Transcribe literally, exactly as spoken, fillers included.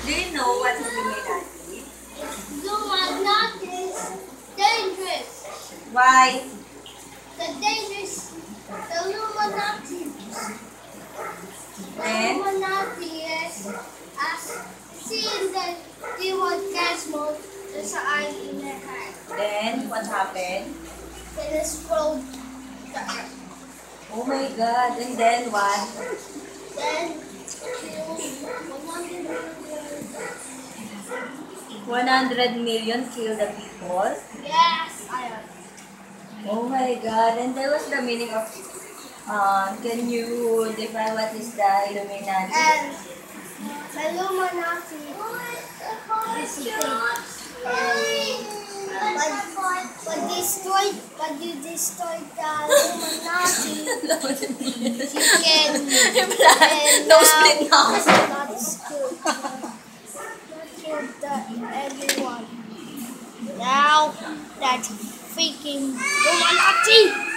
Do you know what is Illuminati? Illuminati is dangerous. Why? The dangerous. The Illuminati. The Then? Illuminati is as seeing that they want gas mode sa eye in their hand. Then, what happened? Then explode the earth. Oh my God. And then what? Then kill one hundred million. one hundred million kill the people? Yes, I am. Oh my God. And that was the meaning of, uh, can you define what is the Illuminati? And the Illuminati is big. And when, when destroyed, when you destroy the Illuminati, you can and No split now now. it's not good. Not kill the anyone. Now that freaking Illuminati.